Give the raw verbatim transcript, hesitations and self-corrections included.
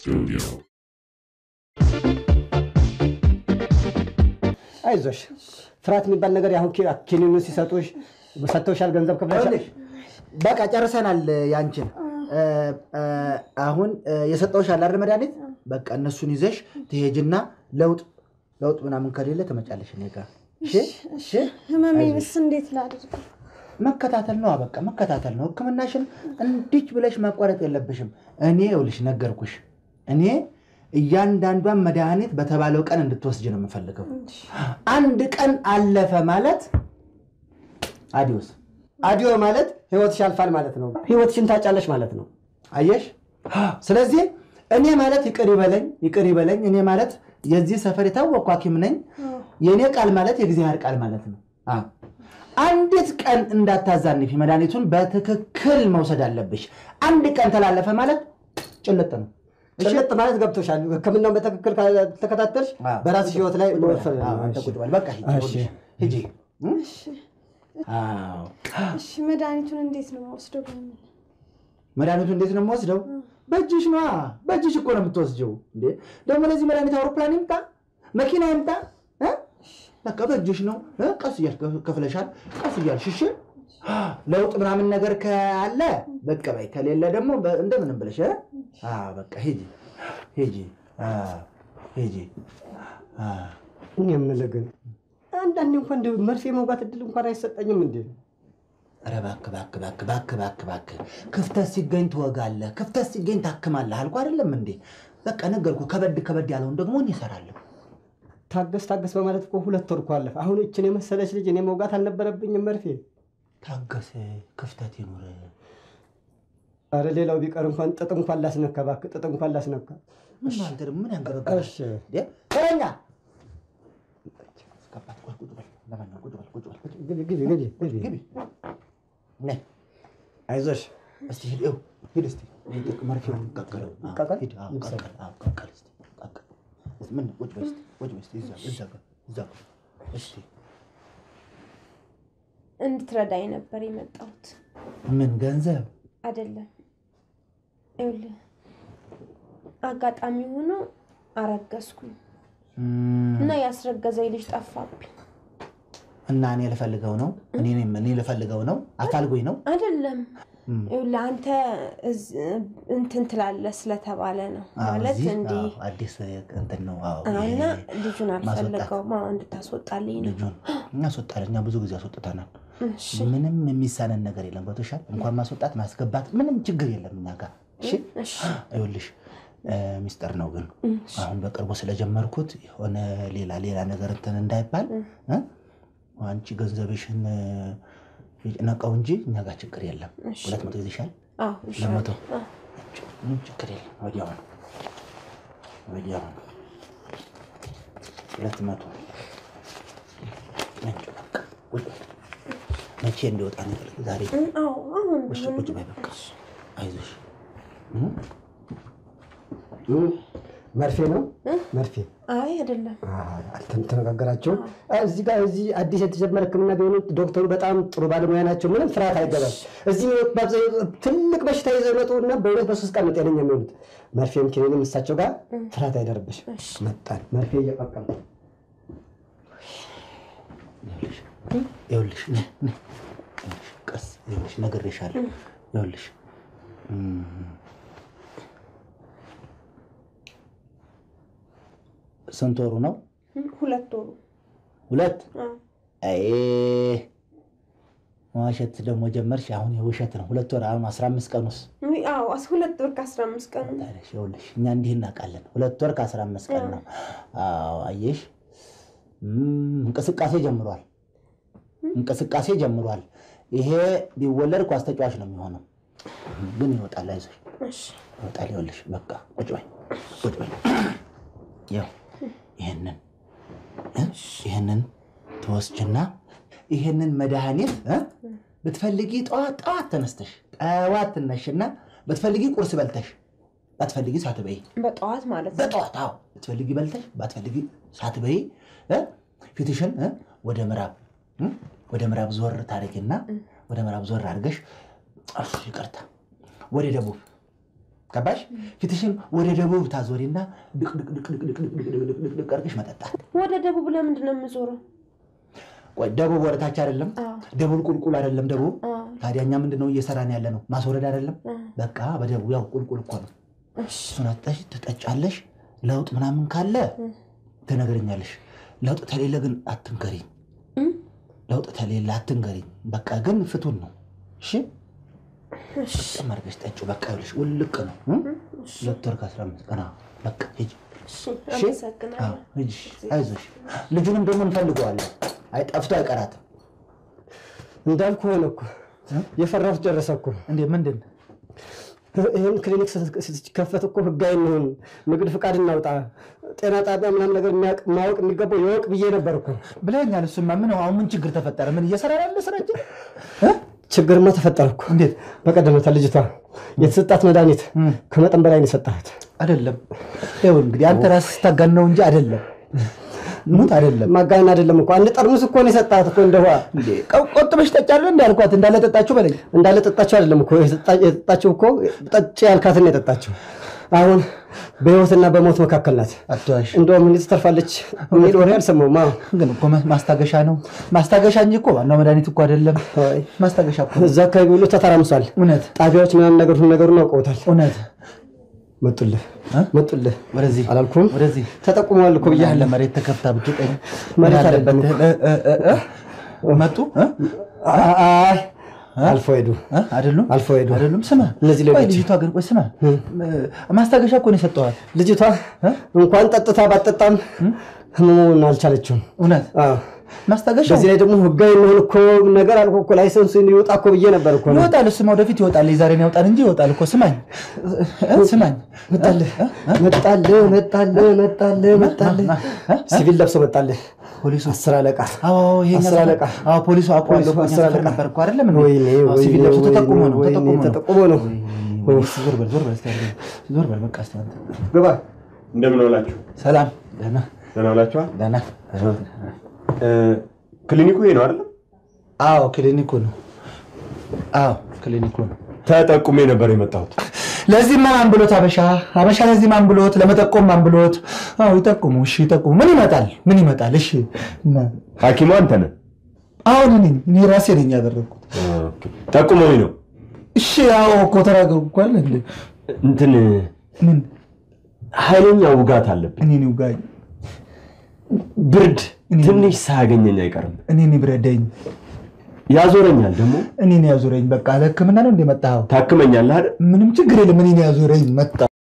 Studio. አይዞሽ ፍራት የሚባል ነገር ያሁን ኪኒኑ ሲሰጡሽ ሰጥተውሻል ገንዘብ ከፍለሻል በቃ ጨርሰናል ያንቺን አሁን የሰጠውሽ አለ አይደል መድኃኒት በቃ እነሱን ይዘሽ ትሄጂና ለውጥ ለውጥ ምናምን ከሌለ ተመጫለሽ እኔ ጋር እሺ እሺ ህመሜንስ እንዴት ላድርግ መከታተል ነው በቃ መከታተል ነው ህክምናሽን እንዲች ብለሽ ማቋረጥ የለብሽም እኔ ይኸውልሽ ነገርኩሽ እኔ እያንዳንዷን መድኃኒት በተባለው ቀን እንድትወስጂ ነው የምፈልገው አንድ ቀን አለፈ ማለት አዲዮስ አዲዮ ማለት ህይወትሽ ያልፋል ማለት ነው ህይወትሽን ታጫለሽ ማለት ነው አየሽ ስለዚህ እኔ ማለት ይቅር ይበለኝ ይቅር ይበለኝ እኔ ማለት የዚህ ሰፈር የታወቀ ሐኪም ነኝ የኔ ቃል ማለት የእግዚአብሔር ቃል ማለት ነው አ አንዲት ቀን እንዳታዛንፊ መድኃኒቱን በትክክል መውሰድ አለብሽ አንድ ቀን ተላለፈ ማለት ጭልጥ ነው ጭልጥ ማለት ገብቶሻል ህክምናውን በትክክል ተከታተልሽ በራስሽ ህይወት ላይ ወፈረ አንተ ቁጭ በል በቃ ሂጂ ሂጂ እሺ አዎ እሺ መድኃኒቱን እንዴት ነው የምወስደው መድኃኒቱን እንዴት ነው የምወስደው በእጅሽ ነው በእጅሽ እኮ ነው የምትወስጂው እንዴ ደግሞ ለዚህ መድኃኒት አውሮፕላን ይምጣ መኪና ይምጣ እ በቃ በእጅሽ ነው ቀስ እያልሽ ከፍለሻል ቀስ እያልሽ እሺ ለውጥ ምናምን ነገር ካለ በቃ ባይ ከሌለ ደግሞ እንደምንም ብለሽ አ በቃ ሂጂ ሂጂ አ ሂጂ አ እኔም ለገን አንዳንዴ እንኳን መርፌ መውጋት እድል እንኳን አይሰጠኝም እንዴ ኧረ ባክ ባክ ባክ ባክ ባክ ባክ ክፍተት ሲገኝ ትወጋለህ ክፍተት ሲገኝ ታክማለህ አልኩ አይደለም እንዴ በቃ ነገርኩ ከበድ ከበድ ያለውን ደግሞ እኔ እሰራለሁ ታገስ ታገስ በማለት እኮ ሁለት ወር ቋለፈ አሁን እቺ ነው መሰለሽ ልጅ እኔ መውጋት አልነበረብኝም መርፌ ታገስ ክፍተት ይኖር አረ ሌላው ቢቀር እንኳን ጥጥ እንኳን ላስነካ ባክ ጥጥ እንኳን ላስነካ ምን ማለት ነው ምን ያንገበገበ እሺ እንዴ ተረኛ ስከባት ቆይ ቁጭ በል ለማን ቁጭ በል ቁጭ በል ግቢ ግቢ ግቢ ግቢ ግቢ ነይ አይዞሽ እስቲ ሂድ ሂድ እስቲ ሂድ መርፌውን ቀቀለው ቀቀል ሂድ አዎ ቀቀል አዎ ቀቀል እስቲ ቀቀል ምን ቁጭ በል እስቲ ቁጭ በል እስቲ እዛ እዛ እዛ እስቲ እንድትረዳኝ ነበር የመጣሁት ምን ገንዘብ አይደለም እውል አጋጣሚ ሆኖ አረገዝኩኝ እና ያስረገዘኝ ልጅ ጠፋብኝ እና እኔ ልፈልገው ነው እኔ ነኝ እኔ ልፈልገው ነው አታልጎኝ ነው አይደለም እውል አንተ እንትን ትላለህ ስለተባለ ነው ማለት እንዴ አዲስ እንትን ነው አዎ እና ልጁን አልፈልገው ማ እንድታስወጣልኝ ነው ልጁን እና አስወጣለኛ ብዙ ጊዜ አስወጣታናል ምንም የሚሳነን ነገር የለም በተሻለ እንኳን ማስወጣት ማስገባት ምንም ችግር የለም እኛ ጋር እሺ እሺ አይውልሽ ሚስጥር ነው ግን አሁን በቅርቡ ስለጀመርኩት የሆነ ሌላ ሌላ ነገር እንትን እንዳይባል እ አንቺ ገንዘብሽን ነቀው እንጂ እኛ ጋር ችግር የለም ሁለት መቶ ይዘሻል አዎ እሺ ለመቶ ምን ችግር የለም ወዲያው ወዲያው ሁለት መቶ ነጭ በቃ ወይ መቼ እንደወጣ ነው ዛሬ አዎ አሁን እሺ ቁጭ በይ በቃ አይዞሽ መርፌ ነው መርፌ አይ አይደለም አልተም ተነጋገራችሁ እዚህ ጋር እዚህ አዲስ የተጀመረ ህክምና ቢሆን ዶክተሩ በጣም ጥሩ ባለሙያ ናቸው ምንም ፍራት አይገባም እዚህ ትልቅ በሽታ ይዘው መጡና በሁለት በሶስት ቀን ጤነኛ የሚሆኑት መርፌም ኪኒንም እሳቸው ጋር ፍራት አይደርብሽ መጣን መርፌ እየቀቀም ይኸውልሽ ቀስ ይኸውልሽ ነግሬሻለሁ ይኸውልሽ ስንት ወሩ ነው ሁለት ወሩ ሁለት አይ ማሸት ደግሞ ጀመርሽ አሁን የውሸት ነው ሁለት ወር አሁን አስራ አምስት ቀን ውስጥ አዎ ሁለት ወር ከአስራ አምስት ቀን ነው ታዲያ ይኸውልሽ እኛ እንዲህ እናውቃለን ሁለት ወር ከአስራ አምስት ቀን ነው አዎ አየሽ እንቅስቃሴ ጀምሯል እንቅስቃሴ ጀምሯል ይሄ ቢወለድ ኳስ ተጫዋች ነው የሚሆነው ግን ይወጣል አይዞሽ እሺ ይወጣል ይኸውልሽ በቃ ቁጭ በይ ቁጭ በይ ያው ይሄንን ይሄንን ተወስጅና ይሄንን መድኃኒት በትፈልጊ ጧት ጧት ተነስተሽ ጧት ተነሽና በትፈልጊ ቁርስ በልተሽ ባትፈልጊ ሳትበይ በጧት ማለት ነው በጧት አዎ በትፈልጊ በልተሽ ባትፈልጊ ሳትበይ ፊትሽን ወደ ምዕራብ ወደ ምዕራብ ዞር ታረጊና ወደ ምዕራብ ዞር አድርገሽ እሺ ይቅርታ ወደ ደቡብ ገባሽ ፊትሽን ወደ ደቡብ ታዞሪና ድቅ ድቅ ድቅ ድቅ ድቅ ድቅ ድቅ ድቅ ድቅ አርገሽ መጠጣት ወደ ደቡብ ለምንድን ነው የምዞረው ወይ ደቡብ ወረታች አይደለም ደቡብ ቁልቁል አይደለም ደቡብ ታዲያኛ ምንድነው እየሰራን ያለ ነው ማስወረድ አይደለም በቃ በደቡብ ያው ቁልቁል እኮ ነው እሺ ሱናታሽ ተጠጫለሽ ለውጥ ምናምን ካለ ተነግረኛለሽ ለውጥ ተሌለ ግን አትንገሪ ለውጥ ተሌለ አትንገሪ በቃ ግን ፍቱን ነው እሺ እሺ ማርገሽ ጠጪው በቃ ይልሽ ውልቅ ነው ዶክተር ከአስራ አምስት ቀና በቃ ሂጂ እሺ አመሰግናለሁ ሂጂ አይዞሽ ልጁንም ደግሞ እንፈልገዋለን አይ ጠፍቶ አይቀራትም እንዳልኩ ሆነ እኮ የፈራሁት ጨረሰኩ እንዴ ምንድን ይሄን ክሊኒክ ሲከፈት እኮ ህጋዊ ነው ንግድ ፍቃድ እናውጣ ጤና ጣቢያ ምናምን ነገር ማወቅ የሚገባው ይወቅ ብዬ ነበርኩ ብለኛል እሱማ ምን አሁን ምን ችግር ተፈጠረ ምን እየሰራ ያለ ስራጅ ችግርማ ተፈጠረኩ እንዴት በቀደመታ ልጅቷ የተሰጣት መድኃኒት ከመጠን በላይ ነው ሰጣት አይደለም ይኸው እንግዲህ አንተ ራስህ ታጋነው እንጂ አይደለም ሙት አይደለም ማጋነን አይደለም እኮ አንድ ጠርሙስ እኮ ነው ሰጣት እኮ እንደው እንዴ ቆጥበሽ ተጫለህ እንዳልኳት እንዳለ ተጣጣችሁ በለኝ እንዳለ ተጣጣችሁ አይደለም እኮ የጠጣችሁ እኮ ጠጭ ያልካትን ነው የጠጣችሁ አሁን በህይወትና በሞት መካከል ናት አጥዋሽ እንደው ምን ተርፋለች ምን ወሬ አልሰማውም ግን እኮ ማስታገሻ ነው ማስታገሻ እንጂ እኮ ዋናው መድኃኒት እኮ አይደለም ማስታገሻ እኮ እዛ አካባቢ ሁሉ ተተራምሷል እውነት ጣቢያዎች ምናምን ነገር ሁሉ ነገሩን አውቀውታል እውነት መጡልህ መጡልህ ወደዚህ አላልኩም ወደዚህ ተጠቁመዋል እኮ ብያለሁ ለመሬት ተከፍታ ብትጠኝ መሬት አይደለም መጡ አይ አልፎ ሄዱ አይደሉም አልፎ ሄዱ አይደሉም ስማ እነዚህ ለልጅ ልጅቷ ግን ቆይ ስማ ማስታገሻ እኮ ነው የሰጠዋል ልጅቷ እንኳን ጠጥታ ባጠጣም ህመሙን አልቻለችም እውነት አዎ ማስታገሻ በዚህ ላይ ደግሞ ህጋዊ ነው እኮ ነገር አልኮ እኮ ላይሰንሱ ይወጣ እኮ ብዬ ነበር እኮ ነው ይወጣል እሱማ ወደፊት ይወጣል ዛሬን ያውጣል እንጂ ይወጣል እኮ ስማኝ ስማኝ መጣለ መጣለ መጣለ መጣለ መጣለ ሲቪል ለብሶ መጣለ ፖሊሱ አስር አለቃ አዎ ይሄኛ አስር አለቃ አዎ ፖሊሱ አቋሉ አስር አለቃ ነበር እኮ አይደለም እንዴ ወይኔ ሲቪል ለብሶ ተጠቁሞ ነው ተጠቁሞ ነው ተጠቁሞ ነው ዞር በል ዞር በል እስቲ ዞር በል በቃ እስቲ አንተ ግባ እንደምን ዋላችሁ ሰላም ደህና ደህና ዋላችሁ ደህና ክሊኒኩ ይሄ ነው አይደል አዎ ክሊኒኩ ነው አዎ ክሊኒኩ ነው ተጠቁሜ ነበር የመጣሁት ለዚህ ማን ብሎት አበሻ አበሻ ለዚህ ማን ብሎት ለመጠቆም ማን ብሎት አዎ ይጠቁሙ እሺ ይጠቁሙ ምን ይመጣል ምን ይመጣል እሺ ሐኪሙ አንተ ነህ አዎ ነኝ እኔ ራሴ ነኝ ያደረኩት ኦኬ ጠቁመኝ ነው እሺ አዎ እኮ ተራገውኳል እንዴ እንትን ምን ኃይለኛ ውጋት አለብኝ እኔ ነው ጋኝ ብርድ ትንሽ ሳያገኘኝ አይቀርም እኔ ነኝ ብረደኝ ያዞረኛል ደግሞ እኔ ነኝ ያዞረኝ በቃ ለህክምና ነው እንደመጣው ታክመኛለህ አይደል ምንም ችግር የለም እኔ ነኝ ያዞረኝ መጣ